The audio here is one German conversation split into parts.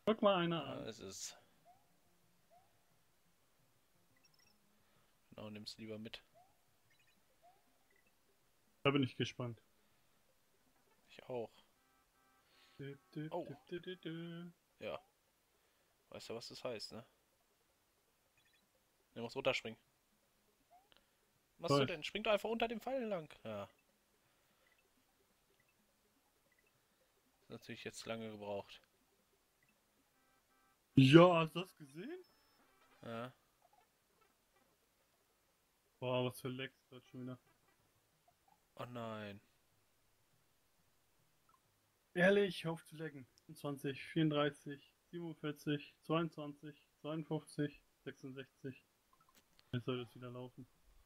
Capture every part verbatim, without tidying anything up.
Guck mal einer Ja, an. es ist. Genau, nimm's lieber mit. Da bin ich gespannt. Ich auch. Dü, dü, Oh, dü, dü, dü, dü. ja. Weißt du, was das heißt, ne? Du musst runterspringen. Was machst du Weiß. denn? Spring doch einfach unter dem Pfeil lang. Ja. Ist natürlich jetzt lange gebraucht. Ja, hast du das gesehen? Ja. Boah, was für Lecks gerade schon wieder. Oh nein. Ehrlich, hör auf zu lecken. zwanzig, vierunddreißig, siebenundvierzig, zweiundzwanzig, zweiundfünfzig, sechsundsechzig. Jetzt soll das wieder laufen.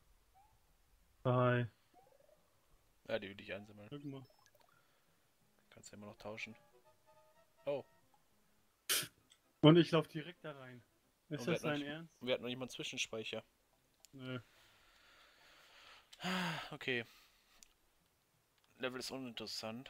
Hi. Ja, die will ich einsammeln. Guck mal. Kannst ja immer noch tauschen. Oh. Und ich lauf direkt da rein. Ist Und wir das hatten noch dein nicht, Ernst? wir hatten noch nicht mal einen Zwischenspeicher. Nö. Okay. Level ist uninteressant.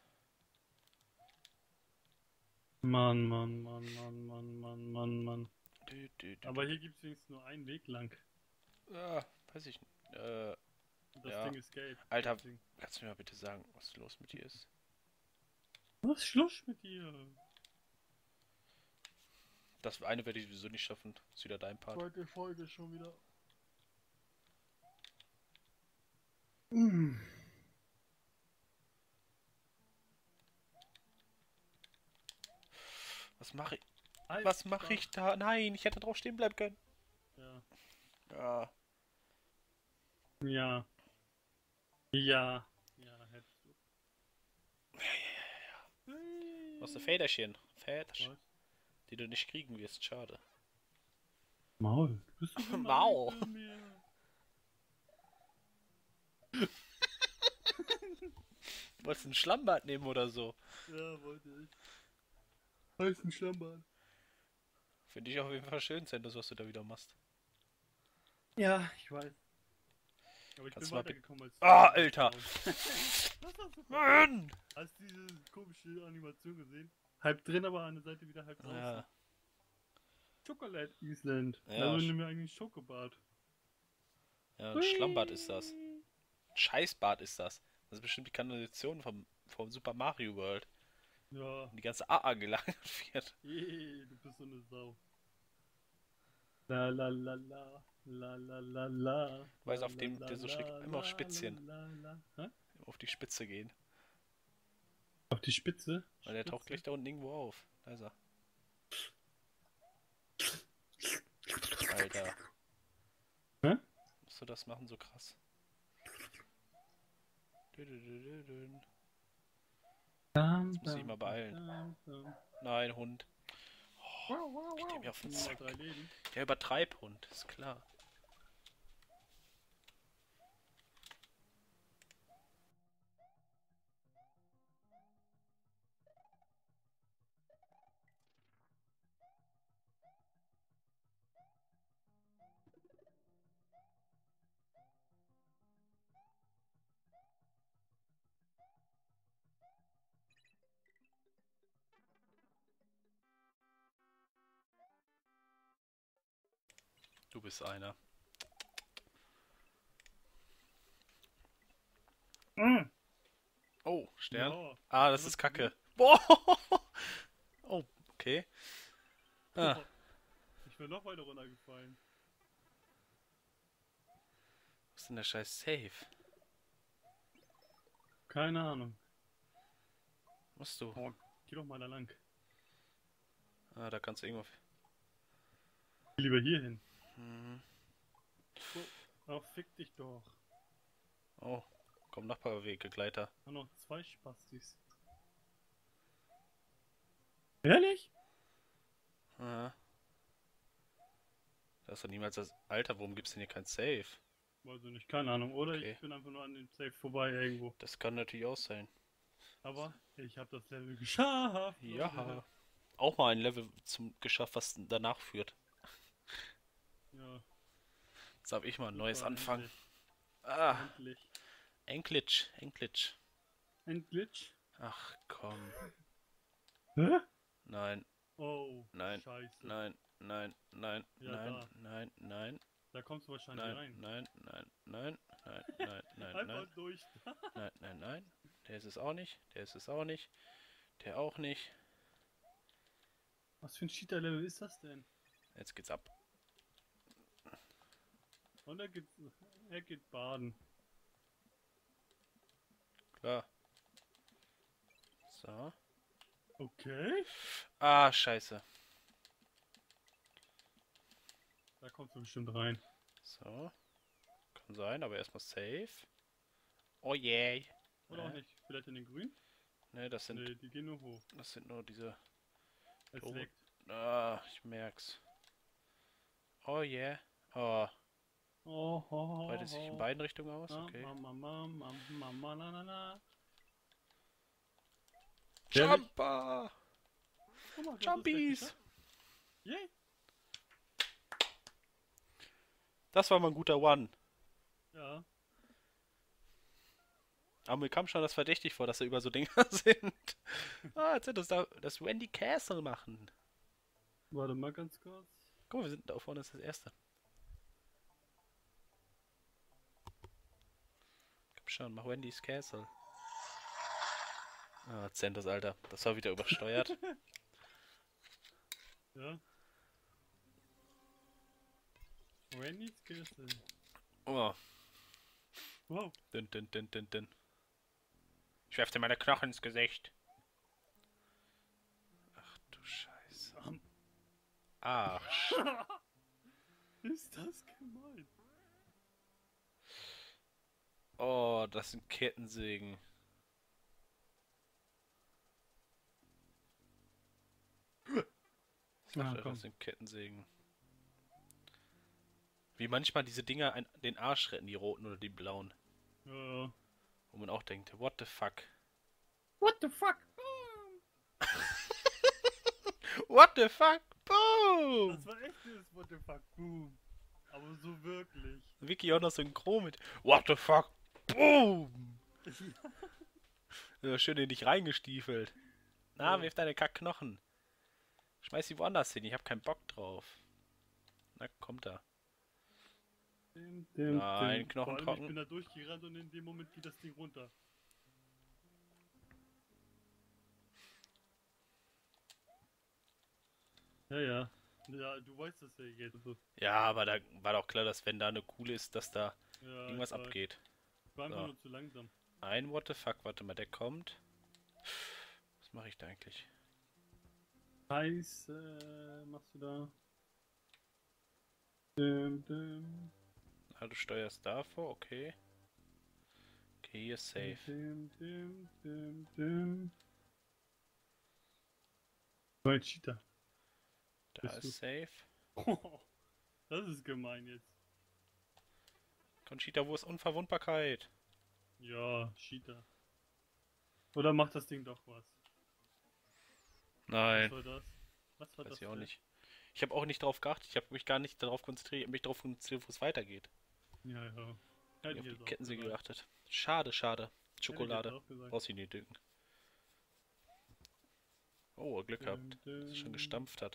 Mann, Mann, Mann, Mann, Mann, Mann, Mann, Mann. Dü, dü, dü, Aber dü, dü. hier gibt es wenigstens nur einen Weg lang. Ah, weiß ich nicht. Äh, Und das ja. Ding ist gelb. Alter, Deswegen. kannst du mir mal bitte sagen, was los mit dir ist? Was ist Schluss mit dir? Das eine werde ich sowieso nicht schaffen. Ist wieder dein Part. Zweite Folge schon wieder. Mm. Was mache ich? Was mache Alter. ich da? Nein, ich hätte drauf stehen bleiben können. Ja. Ja. Ja. Ja. Ja, hättest du. Du hast ein Hey. Federchen. Federchen. Was? Die du nicht kriegen wirst. Schade. Maul. Du bist so gemein Mau. zu mir. Wolltest du ein Schlammbad nehmen oder so? Ja, wollte ich. Heißen Schlammbad. Finde ich auf jeden Fall schön, das, was du da wieder machst. Ja, ich weiß. Aber ich bin Kannst du mal bitte. weitergekommen als du. Ah, Also, Alter! das war super. Mann! Hast du diese komische Animation gesehen? Halb drin, aber an der Seite wieder halb draußen. Ja, Chocolate Island. ja, Also sch- nimm mir eigentlich Schokobad. ja, ein Schlammbad ist das. Hui. Ein Scheißbad ist das. Das ist bestimmt die Kanalisation vom, vom Super Mario World. Ja. Und die ganze A A gelagert wird. Je, du bist so eine Sau. La la la la. La la la la. Weiß La auf la dem, la der so schräg la immer auf la Spitzchen. la la. Hä? Auf die Spitze gehen. Auf die Spitze? Weil der taucht Spitze? gleich da unten irgendwo auf. Da ist er. Alter. Hä? Musst du das machen, so krass. Dü -dü -dü -dü -dü. Dam, Jetzt muss ich dam, mal beeilen. dam, dam. Nein, Hund. Wow, wow, Geht der wow. mir auf den Nur noch Sack. drei Leben. Der übertreibt Hund, ist klar. Du bist einer. Mm. Oh, Stern. Ja. Ah, Hast das du ist was Kacke. gesehen? Boah. Oh, okay. Ah, Boah. Ich bin noch weiter runtergefallen. was ist denn der scheiß Safe? Keine Ahnung. Musst du. Oh, geh doch mal da lang. Ah, da kannst du irgendwo. Geh lieber hier hin. Hm. Oh, oh, fick dich doch. Oh, komm, Nachbarweggegleiter. Nur noch zwei Spastis. Ehrlich? Ah. Das ist doch niemals das. Alter, warum gibt's denn hier kein Safe? Weiß ich nicht, keine Ahnung. Oder Okay. ich bin einfach nur an dem Safe vorbei irgendwo. Das kann natürlich auch sein. Aber ich habe das Level geschafft, Leute. Ja. Auch mal ein Level zum geschafft, was danach führt. Ja, Jetzt hab ich mal ein super, neues Anfangen. endlich. Ah, Endlich. Enklitsch, Enklitsch. Endglitch? Ach komm. Hä? Nein. Oh, Nein, scheiße. nein, nein, nein, Ja, nein, da. nein, nein, Da kommst du wahrscheinlich nein, rein. nein, nein, nein, nein, nein, nein, Einfach nein, durch. nein, nein, nein. Der ist es auch nicht, der ist es auch nicht, der auch nicht. Was für ein Cheater-Level ist das denn? Jetzt geht's ab. Und er geht, er geht baden. Klar. So. Okay. Ah, scheiße. Da kommst du bestimmt rein. So. Kann sein, aber erstmal safe. Oh yeah. Oder auch Ne, nicht. Vielleicht in den Grün? ne, das sind, Nee, die gehen nur hoch. das sind nur diese. Es Oh, leckt. ah, ich merk's. Oh yeah. Oh, Oh, ho, breitet ho, sich in ho. beiden Richtungen aus, Ah, okay. Mama, Mama, Mama, na, na, na. Jumper! Guck mal, du hast es gleich Jumpies! geschafft. Yay! Das war mal ein guter One. Ja. Aber mir kam schon das verdächtig vor, dass da über so Dinger sind. Ah, jetzt sind das da das Wendy Castle machen. Warte mal ganz kurz. Guck mal, wir sind da vorne, ist das erste. Komm schon, mach Wendy's Castle. Ah, Zentus, Alter. Das war wieder übersteuert. Ja. Randy's Castle. Oh, Wow. dünn, dünn, dünn, dünn, dünn. Ich werf dir meine Knochen ins Gesicht. Ach du Scheiße. Am- Ach, Sch- Ist das gemein? oh, das sind Kettensägen. Ich Na, dachte, komm. das sind Kettensägen. Wie manchmal diese Dinger ein, den Arsch retten, die roten oder die blauen. Ja, ja. Wo man auch denkt, what the fuck? What the fuck? What the fuck? Boom! Das war echtes What the fuck? Boom. Aber so wirklich. Vicky auch noch synchron mit What the fuck? Boom! Ja, schön in dich reingestiefelt. Na, Ja. wirf deine Kackknochen. Schmeiß sie woanders hin, ich hab keinen Bock drauf. Na, kommt da. Dim, dim, Nein, dim. Knochen Vor allem, trocken. ich bin da durchgerannt und in dem Moment geht das Ding runter. Ja, ja. Ja, du weißt das ja jetzt. Also, Ja, aber da war doch klar, dass wenn da eine coole ist, dass da ja, irgendwas ich weiß. abgeht. Ich war einfach So. nur zu langsam. Ein What the fuck, warte mal, der kommt. Was mache ich da eigentlich? Scheiße, machst du da? Dim, dim. Ah, du steuerst davor, okay. Okay, hier ist safe. Dim, dim, dim, dim. So ein Cheater. Da bist du? ist safe. Das ist gemein jetzt. Conchita, wo ist Unverwundbarkeit? Ja, Cheater. Oder macht das Ding doch was? Nein, Was war das? Was war weiß das ich auch denn? nicht. Ich habe auch nicht drauf geachtet. Ich habe mich gar nicht darauf konzentriert. Ich habe mich darauf konzentriert, wo es weitergeht. Ja, ja. Ich Hätte habe ich auf die jetzt auch Kettensäge gesagt. geachtet. Schade, schade. Hätte ich jetzt Schokolade. auch gesagt. Brauchst du nicht dücken. Oh, Glück gehabt, Dim, dass es schon dim. gestampft hat.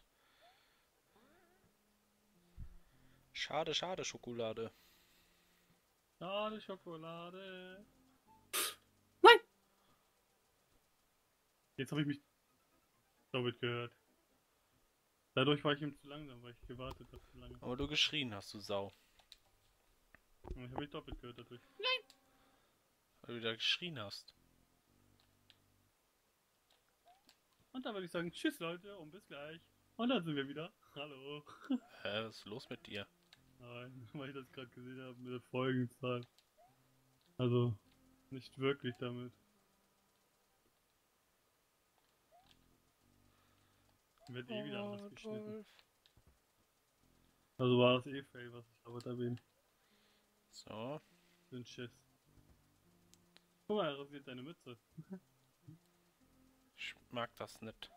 Schade, schade, Schokolade. Schade Schokolade. Jetzt habe ich mich doppelt gehört. Dadurch war ich ihm zu langsam, weil ich gewartet habe zu lange. Aber du geschrien hast, du Sau. Und ich habe mich doppelt gehört dadurch. Weil du da geschrien hast. Und dann würde ich sagen, tschüss Leute und bis gleich. Und dann sind wir wieder. Hallo. Hä, was ist los mit dir? Nein, weil ich das gerade gesehen habe mit der Folgenzahl. Also, nicht wirklich damit. Wird eh wieder anders geschnitten. Also war das eh fail, was ich aber erwähnt. So. Den Schiss. Guck mal, er rasiert deine Mütze. Ich mag das nicht.